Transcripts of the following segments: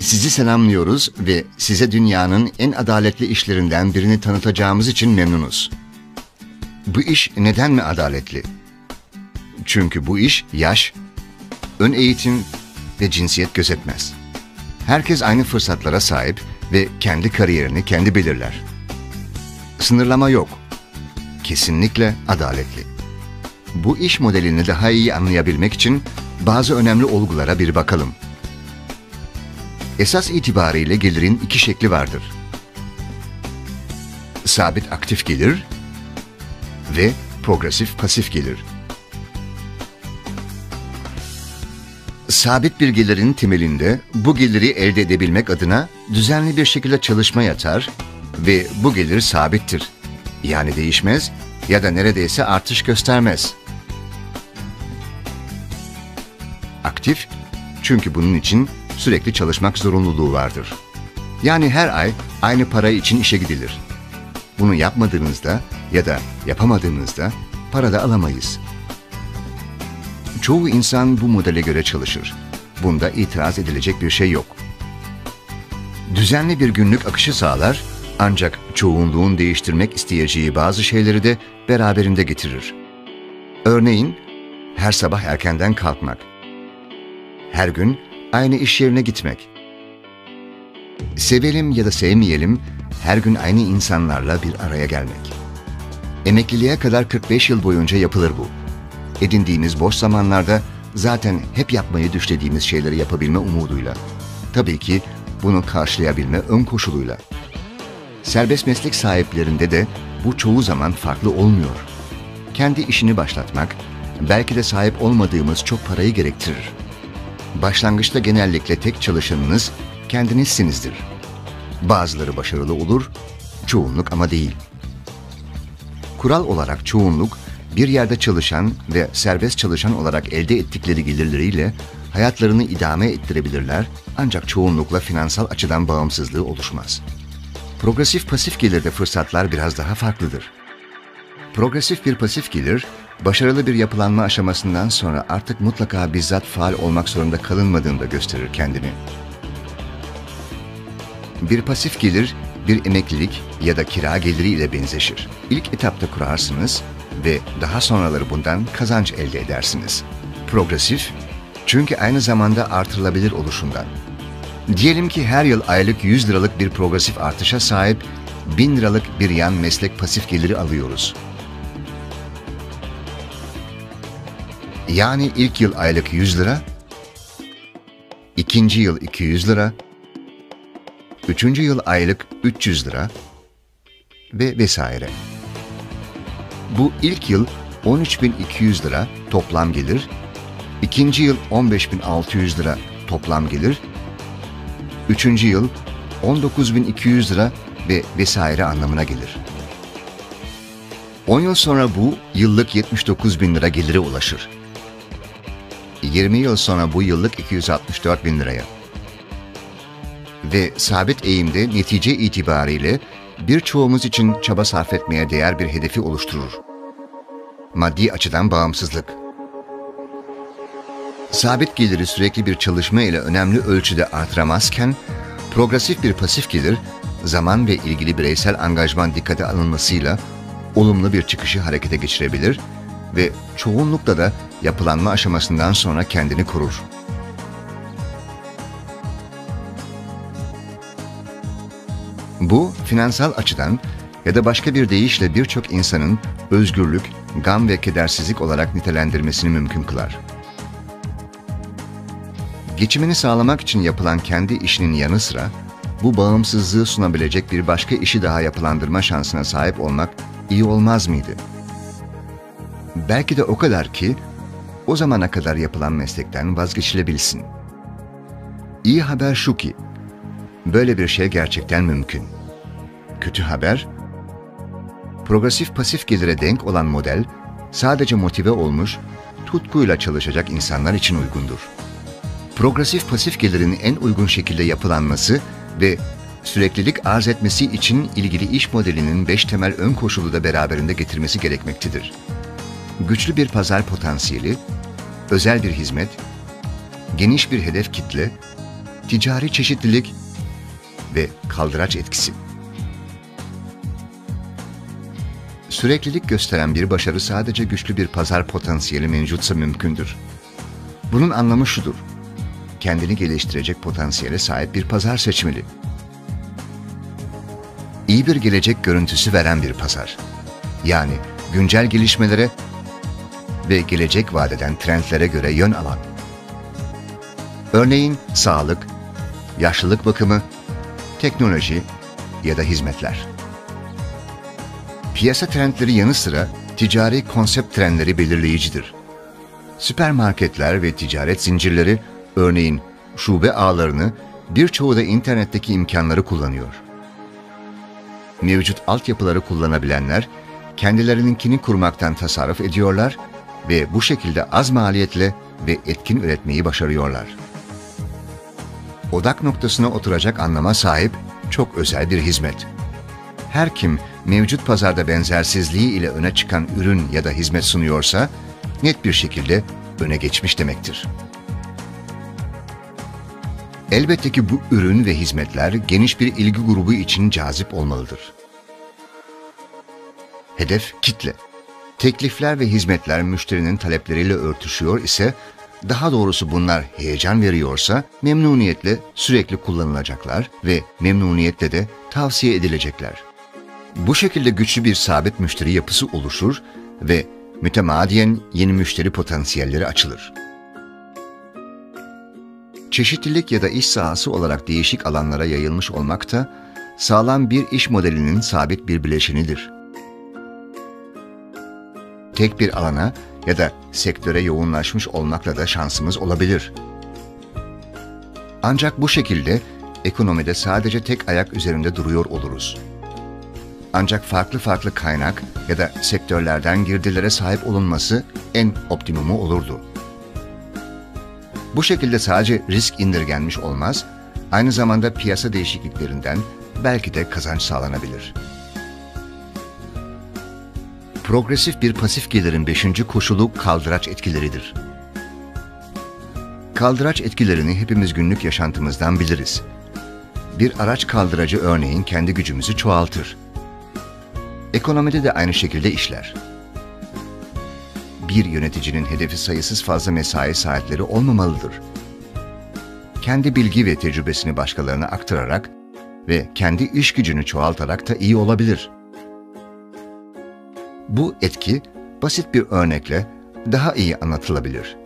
Sizi selamlıyoruz ve size dünyanın en adaletli işlerinden birini tanıtacağımız için memnunuz. Bu iş neden mi adaletli? Çünkü bu iş yaş, ön eğitim ve cinsiyet gözetmez. Herkes aynı fırsatlara sahip ve kendi kariyerini kendi belirler. Sınırlama yok. Kesinlikle adaletli. Bu iş modelini daha iyi anlayabilmek için bazı önemli olgulara bir bakalım. Esas itibariyle gelirin iki şekli vardır. Sabit aktif gelir ve progresif pasif gelir. Sabit bir gelirin temelinde bu geliri elde edebilmek adına düzenli bir şekilde çalışma yatar ve bu gelir sabittir. Yani değişmez ya da neredeyse artış göstermez. Aktif, çünkü bunun için sürekli çalışmak zorunluluğu vardır. Yani her ay aynı para için işe gidilir. Bunu yapmadığınızda ya da yapamadığınızda para da alamayız. Çoğu insan bu modele göre çalışır. Bunda itiraz edilecek bir şey yok. Düzenli bir günlük akışı sağlar, ancak çoğunluğun değiştirmek isteyeceği bazı şeyleri de beraberinde getirir. Örneğin, her sabah erkenden kalkmak. Her gün aynı iş yerine gitmek. Sevelim ya da sevmeyelim, her gün aynı insanlarla bir araya gelmek. Emekliliğe kadar 45 yıl boyunca yapılır bu. Edindiğimiz boş zamanlarda zaten hep yapmayı düşlediğimiz şeyleri yapabilme umuduyla. Tabii ki bunu karşılayabilme ön koşuluyla. Serbest meslek sahiplerinde de bu çoğu zaman farklı olmuyor. Kendi işini başlatmak, belki de sahip olmadığımız çok parayı gerektirir. Başlangıçta genellikle tek çalışanınız kendinizsinizdir. Bazıları başarılı olur, çoğunluk ama değil. Kural olarak çoğunluk, bir yerde çalışan ve serbest çalışan olarak elde ettikleri gelirleriyle hayatlarını idame ettirebilirler, ancak çoğunlukla finansal açıdan bağımsızlığı oluşmaz. Progresif pasif gelirde fırsatlar biraz daha farklıdır. Progresif bir pasif gelir, başarılı bir yapılanma aşamasından sonra artık mutlaka bizzat faal olmak zorunda kalınmadığında gösterir kendini. Bir pasif gelir, bir emeklilik ya da kira geliri ile benzeşir. İlk etapta kurarsınız ve daha sonraları bundan kazanç elde edersiniz. Progresif, çünkü aynı zamanda artırılabilir oluşundan. Diyelim ki her yıl aylık 100 liralık bir progresif artışa sahip 1000 liralık bir yan meslek pasif geliri alıyoruz. Yani ilk yıl aylık 100 lira, ikinci yıl 200 lira, üçüncü yıl aylık 300 lira ve vesaire. Bu ilk yıl 13.200 lira toplam gelir, ikinci yıl 15.600 lira toplam gelir, üçüncü yıl 19.200 lira ve vesaire anlamına gelir. 10 yıl sonra bu yıllık 79.000 lira gelire ulaşır. 20 yıl sonra bu yıllık 264.000 liraya. Ve sabit eğimde netice itibariyle birçoğumuz için çaba sarf etmeye değer bir hedefi oluşturur. Maddi açıdan bağımsızlık. Sabit geliri sürekli bir çalışma ile önemli ölçüde artıramazken, progresif bir pasif gelir, zaman ve ilgili bireysel angajman dikkate alınmasıyla olumlu bir çıkışı harekete geçirebilir ve çoğunlukla da yapılanma aşamasından sonra kendini korur. Bu, finansal açıdan ya da başka bir deyişle birçok insanın özgürlük, gam ve kedersizlik olarak nitelendirmesini mümkün kılar. Geçimini sağlamak için yapılan kendi işinin yanı sıra, bu bağımsızlığı sunabilecek bir başka işi daha yapılandırma şansına sahip olmak iyi olmaz mıydı? Belki de o kadar ki, o zamana kadar yapılan meslekten vazgeçilebilsin. İyi haber şu ki, böyle bir şey gerçekten mümkün. Kötü haber, progresif pasif gelire denk olan model, sadece motive olmuş, tutkuyla çalışacak insanlar için uygundur. Progresif pasif gelirin en uygun şekilde yapılanması ve süreklilik arz etmesi için ilgili iş modelinin 5 temel ön koşulu da beraberinde getirmesi gerekmektedir. Güçlü bir pazar potansiyeli, özel bir hizmet, geniş bir hedef kitle, ticari çeşitlilik ve kaldıraç etkisi. Süreklilik gösteren bir başarı sadece güçlü bir pazar potansiyeli mevcutsa mümkündür. Bunun anlamı şudur: kendini geliştirecek potansiyele sahip bir pazar seçmeli. İyi bir gelecek görüntüsü veren bir pazar. Yani güncel gelişmelere ve gelecek vaat eden trendlere göre yön alan. Örneğin sağlık, yaşlılık bakımı, teknoloji ya da hizmetler. Piyasa trendleri yanı sıra ticari konsept trendleri belirleyicidir. Süpermarketler ve ticaret zincirleri, örneğin şube ağlarını, birçoğu da internetteki imkanları kullanıyor. Mevcut altyapıları kullanabilenler, kendilerininkini kurmaktan tasarruf ediyorlar ve bu şekilde az maliyetle ve etkin üretmeyi başarıyorlar. Odak noktasına oturacak anlama sahip çok özel bir hizmet. Her kim mevcut pazarda benzersizliği ile öne çıkan ürün ya da hizmet sunuyorsa, net bir şekilde öne geçmiş demektir. Elbette ki bu ürün ve hizmetler geniş bir ilgi grubu için cazip olmalıdır. Hedef kitle. Teklifler ve hizmetler müşterinin talepleriyle örtüşüyor ise, daha doğrusu bunlar heyecan veriyorsa, memnuniyetle sürekli kullanılacaklar ve memnuniyetle de tavsiye edilecekler. Bu şekilde güçlü bir sabit müşteri yapısı oluşur ve mütemadiyen yeni müşteri potansiyelleri açılır. Çeşitlilik ya da iş sahası olarak değişik alanlara yayılmış olmak da sağlam bir iş modelinin sabit bir bileşenidir. Tek bir alana ya da sektöre yoğunlaşmış olmakla da şansımız olabilir. Ancak bu şekilde ekonomide sadece tek ayak üzerinde duruyor oluruz. Ancak farklı kaynak ya da sektörlerden girdilere sahip olunması en optimumu olurdu. Bu şekilde sadece risk indirgenmiş olmaz, aynı zamanda piyasa değişikliklerinden belki de kazanç sağlanabilir. Progresif bir pasif gelirin 5. koşulu kaldıraç etkileridir. Kaldıraç etkilerini hepimiz günlük yaşantımızdan biliriz. Bir araç kaldıracı örneğin kendi gücümüzü çoğaltır. Ekonomide de aynı şekilde işler. Bir yöneticinin hedefi sayısız fazla mesai saatleri olmamalıdır. Kendi bilgi ve tecrübesini başkalarına aktararak ve kendi iş gücünü çoğaltarak da iyi olabilir. Bu etki basit bir örnekle daha iyi anlatılabilir.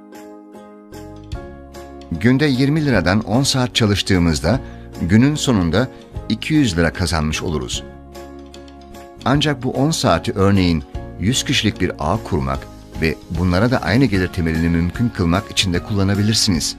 Günde 20 liradan 10 saat çalıştığımızda günün sonunda 200 lira kazanmış oluruz. Ancak bu 10 saati örneğin 100 kişilik bir ağ kurmak ve bunlara da aynı gelir temelini mümkün kılmak için de kullanabilirsiniz.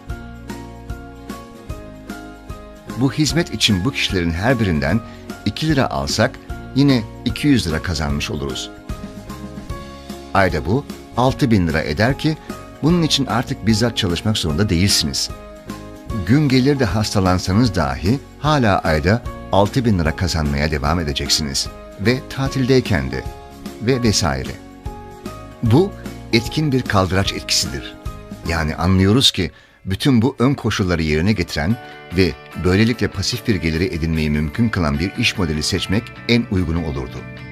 Bu hizmet için bu kişilerin her birinden 2 lira alsak yine 200 lira kazanmış oluruz. Ayda bu 6.000 lira eder ki bunun için artık bizzat çalışmak zorunda değilsiniz. Gün gelir de hastalansanız dahi hala ayda 6.000 lira kazanmaya devam edeceksiniz ve tatildeyken de ve vesaire. Bu etkin bir kaldıraç etkisidir. Yani anlıyoruz ki bütün bu ön koşulları yerine getiren ve böylelikle pasif bir geliri edinmeyi mümkün kılan bir iş modeli seçmek en uygunu olurdu.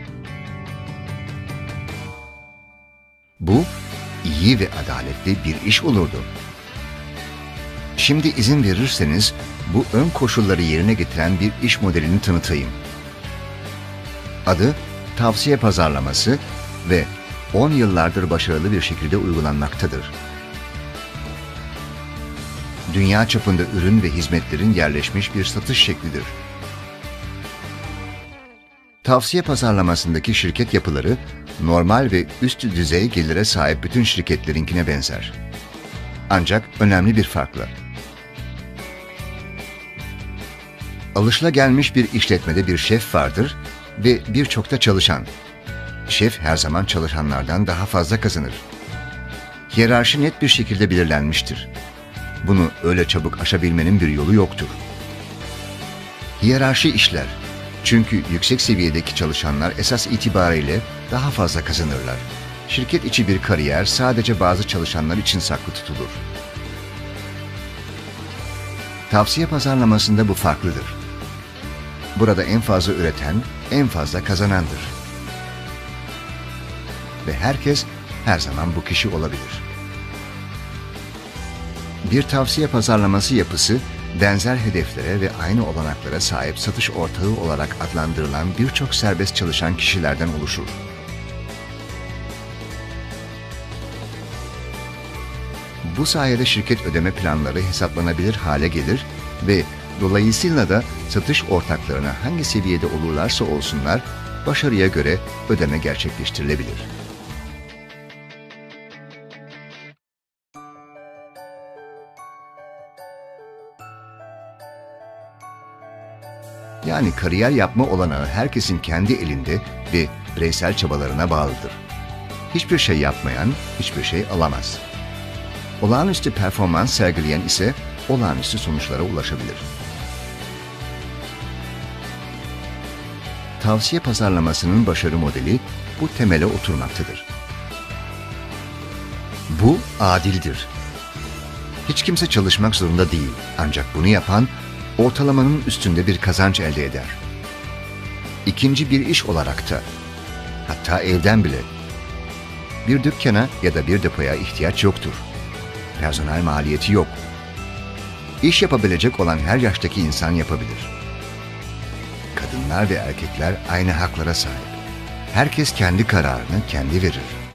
Bu iyi ve adaletli bir iş olurdu. Şimdi izin verirseniz bu ön koşulları yerine getiren bir iş modelini tanıtayım. Adı tavsiye pazarlaması ve 10 yıllardır başarılı bir şekilde uygulanmaktadır. Dünya çapında ürün ve hizmetlerin yerleşmiş bir satış şeklidir. Tavsiye pazarlamasındaki şirket yapıları normal ve üst düzey gelire sahip bütün şirketlerinkine benzer. Ancak önemli bir farkla. Alışılagelmiş bir işletmede bir şef vardır ve birçok da çalışan. Şef her zaman çalışanlardan daha fazla kazanır. Hiyerarşi net bir şekilde belirlenmiştir. Bunu öyle çabuk aşabilmenin bir yolu yoktur. Hiyerarşi işler. Çünkü yüksek seviyedeki çalışanlar esas itibariyle daha fazla kazanırlar. Şirket içi bir kariyer sadece bazı çalışanlar için saklı tutulur. Tavsiye pazarlamasında bu farklıdır. Burada en fazla üreten, en fazla kazanandır. Ve herkes her zaman bu kişi olabilir. Bir tavsiye pazarlaması yapısı, benzer hedeflere ve aynı olanaklara sahip satış ortağı olarak adlandırılan birçok serbest çalışan kişilerden oluşur. Bu sayede şirket ödeme planları hesaplanabilir hale gelir ve dolayısıyla da satış ortaklarına hangi seviyede olurlarsa olsunlar, başarıya göre ödeme gerçekleştirilebilir. Yani kariyer yapma olanağı herkesin kendi elinde ve bireysel çabalarına bağlıdır. Hiçbir şey yapmayan hiçbir şey alamaz. Olağanüstü performans sergileyen ise olağanüstü sonuçlara ulaşabilir. Tavsiye pazarlamasının başarı modeli bu temele oturmaktadır. Bu adildir. Hiç kimse çalışmak zorunda değil, ancak bunu yapan ortalamanın üstünde bir kazanç elde eder. İkinci bir iş olarak da, hatta evden bile, bir dükkana ya da bir depoya ihtiyaç yoktur. Personel maliyeti yok. İş yapabilecek olan her yaştaki insan yapabilir. Kadınlar ve erkekler aynı haklara sahip. Herkes kendi kararını kendi verir.